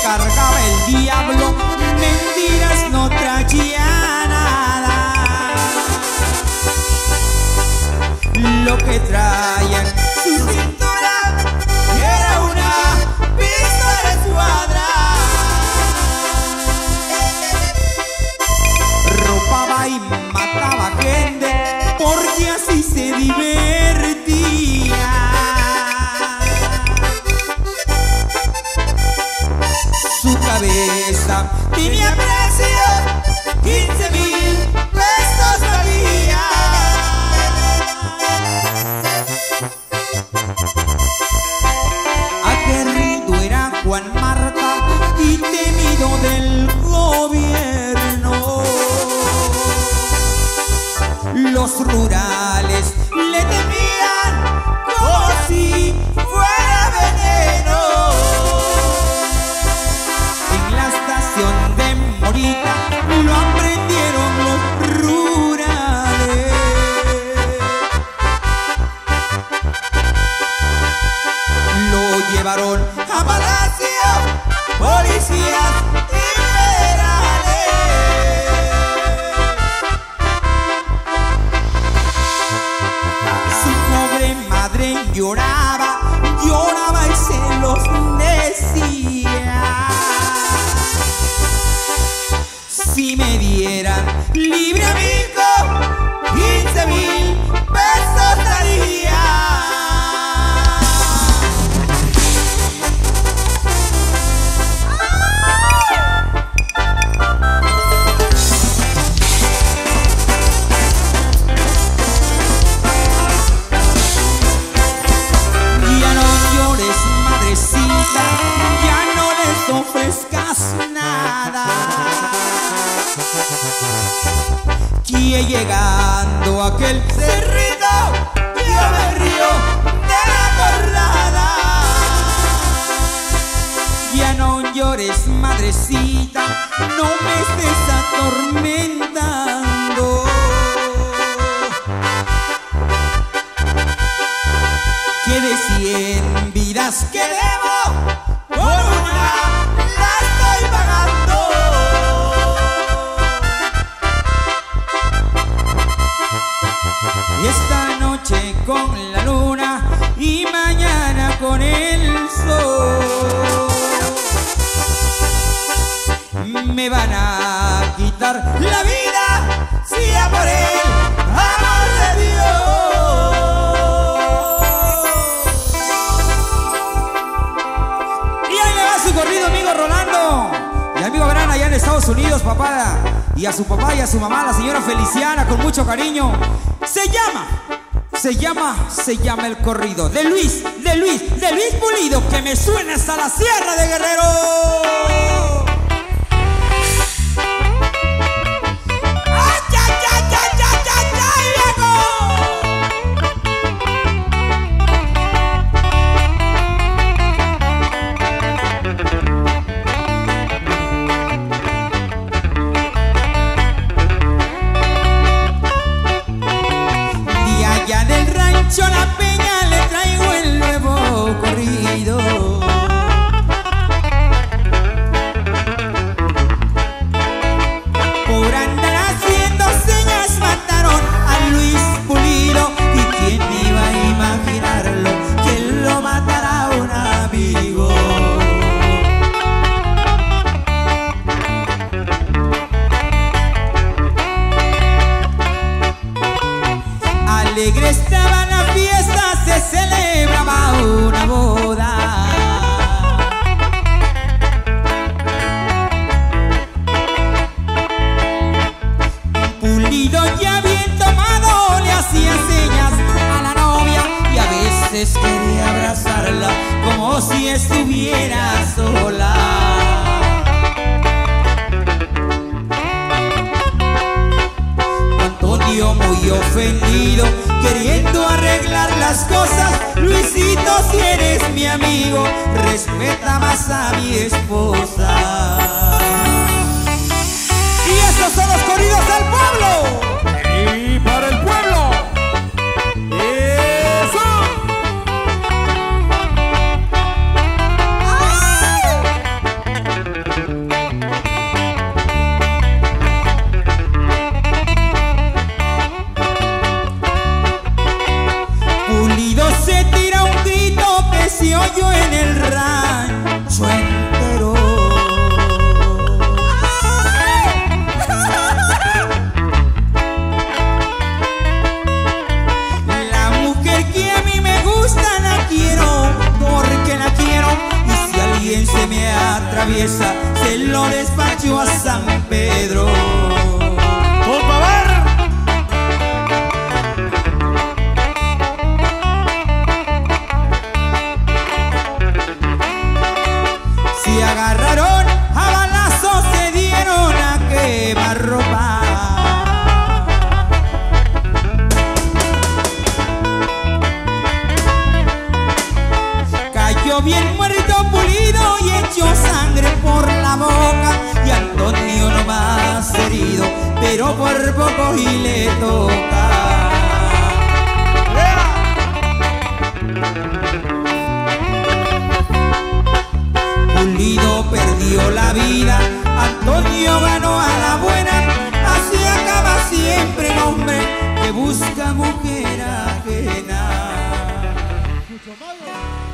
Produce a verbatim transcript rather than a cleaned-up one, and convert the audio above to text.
cargaba el diablo, mentiras no traía nada. Lo que traía en su cintura era una pistola escuadra. Robaba y mataba gente porque así se divertía. Su cabeza tenía precio, quince mil pesos valía. Aguerrido era Juan Marta y temido del gobierno. Los rurales le temían como si fuera veneno. En la estación de Morita lo aprendieron los rurales. Lo llevaron a palacio, policías y federales. Su pobre madre lloraba, lloraba y se los decía. Si me dieran libre amigo, quince mil pesos daría. Ya no llores, madrecita, ya no les ofrezcas nada. Que llegando a aquel cerrito, yo me río de la corrada. Ya no llores, madrecita, no me estés atormentando. Que de cien vidas que debo, por una la estoy pagando. Y esta noche con la luna y mañana con el sol me van a quitar la vida, si a por el amor de Dios. Y ahí le va su corrido, amigo Rolando y amigo Verán allá en Estados Unidos, papá. Y a su papá y a su mamá, la señora Feliciana, con mucho cariño. Se llama, se llama, se llama el corrido de Luis, de Luis, de Luis Pulido, que me suena hasta la Sierra de Guerrero. ¡Ay, ay, ay, ay, ay, ay, ay, viejo! Yo la peña le traigo el nuevo corrido. Por andar haciendo señas mataron a Luis Pulido. ¿Y quién iba a imaginarlo, que lo matara un amigo? Alegre estaba la fiesta, se celebraba una boda. Pulido ya bien tomado le hacía señas a la novia y a veces quería abrazarla como si estuviera sola. Antonio muy ofendido, queriendo arreglar las cosas. Luisito, si eres mi amigo, respeta más a mi esposa. Y estos son los corridos del pueblo. Y para el pueblo. ¡Eso! ¡Ay! la traviesa se lo despachó a San Pedro. ¡Por favor! Se agarraron a balazos, se dieron a quemarropa. Cayó bien muerto, pulido y echó sangre por la boca. Y Antonio no más herido, pero por poco y le toca. Pulido perdió la vida, Antonio ganó a la buena. Así acaba siempre el hombre que busca mujer ajena. Mucho malo.